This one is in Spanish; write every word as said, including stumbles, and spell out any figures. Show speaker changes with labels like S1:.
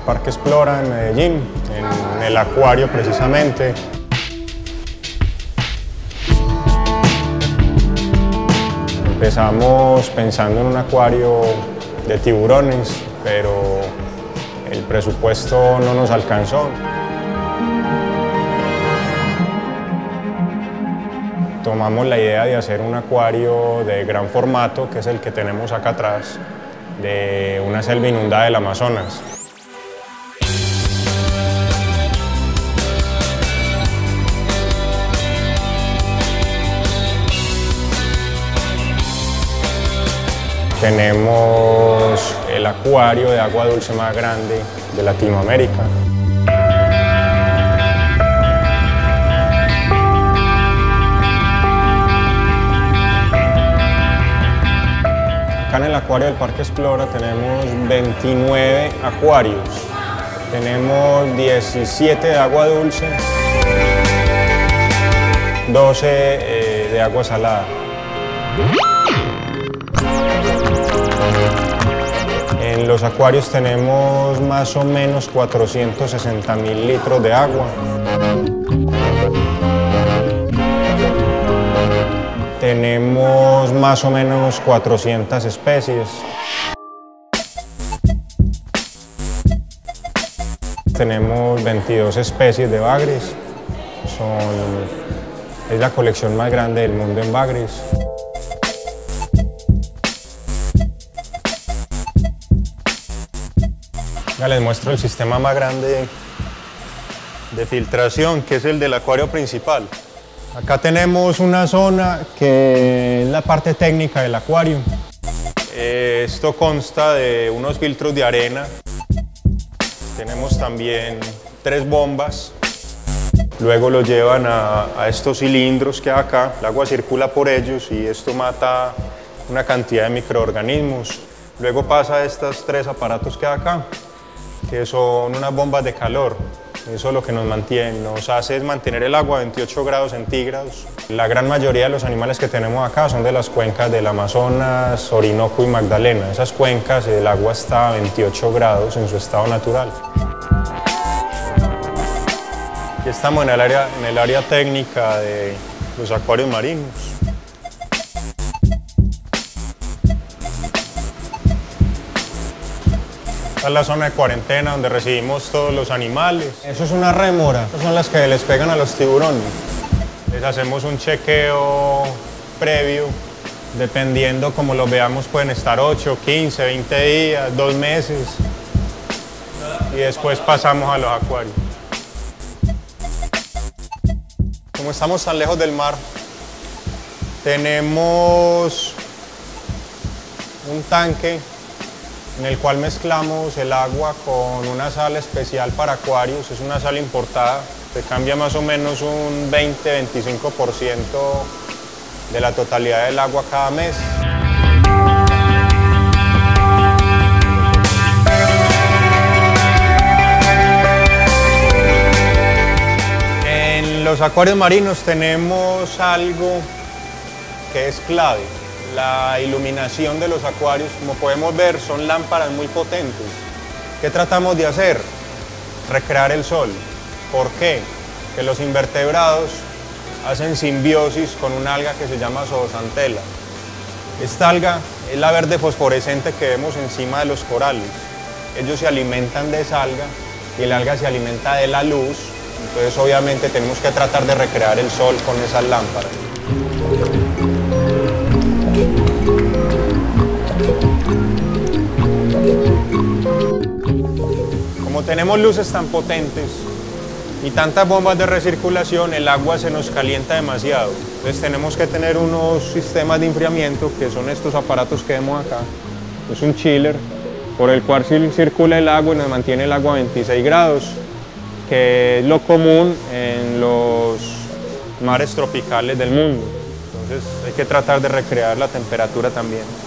S1: Parque Explora en Medellín, en el acuario precisamente. Empezamos pensando en un acuario de tiburones, pero el presupuesto no nos alcanzó. Tomamos la idea de hacer un acuario de gran formato, que es el que tenemos acá atrás, de una selva inundada del Amazonas. Tenemos el acuario de agua dulce más grande de Latinoamérica. Acá en el acuario del Parque Explora tenemos veintinueve acuarios. Tenemos diecisiete de agua dulce, doce eh, de agua salada. En los acuarios tenemos más o menos cuatrocientos sesenta mil litros de agua. Tenemos más o menos cuatrocientas especies. Tenemos veintidós especies de bagres. Son, es la colección más grande del mundo en bagres. Ya les muestro el sistema más grande de filtración, que es el del acuario principal. Acá tenemos una zona que es la parte técnica del acuario. Esto consta de unos filtros de arena. Tenemos también tres bombas. Luego lo llevan a, a estos cilindros que hay acá. El agua circula por ellos y esto mata una cantidad de microorganismos. Luego pasa a estos tres aparatos que hay acá, que son unas bombas de calor. Eso es lo que nos mantiene, nos hace es mantener el agua a veintiocho grados centígrados. La gran mayoría de los animales que tenemos acá son de las cuencas del Amazonas, Orinoco y Magdalena. Esas cuencas, el agua está a veintiocho grados en su estado natural. Aquí estamos en el área, en el área técnica de los acuarios marinos. Esta es la zona de cuarentena donde recibimos todos los animales. Eso es una rémora, esas son las que les pegan a los tiburones. Les hacemos un chequeo previo, dependiendo como los veamos pueden estar ocho, quince, veinte días, dos meses. Y después pasamos a los acuarios. Como estamos tan lejos del mar, tenemos un tanque en el cual mezclamos el agua con una sal especial para acuarios. Es una sal importada, que cambia más o menos un veinte a veinticinco por ciento de la totalidad del agua cada mes. En los acuarios marinos tenemos algo que es clave. La iluminación de los acuarios, como podemos ver, son lámparas muy potentes. ¿Qué tratamos de hacer? Recrear el sol. ¿Por qué? Que los invertebrados hacen simbiosis con una alga que se llama zooxantel. Esta alga es la verde fosforescente que vemos encima de los corales. Ellos se alimentan de esa alga y el alga se alimenta de la luz. Entonces, obviamente, tenemos que tratar de recrear el sol con esas lámparas. Como tenemos luces tan potentes y tantas bombas de recirculación, el agua se nos calienta demasiado. Entonces tenemos que tener unos sistemas de enfriamiento, que son estos aparatos que vemos acá. Es un chiller por el cual circula el agua y nos mantiene el agua a veintiséis grados, que es lo común en los mares tropicales del mundo. Entonces hay que tratar de recrear la temperatura también.